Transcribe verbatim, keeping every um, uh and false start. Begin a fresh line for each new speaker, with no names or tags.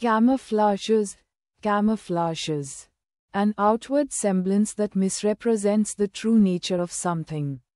Camouflages, camouflages. An outward semblance that misrepresents the true nature of something.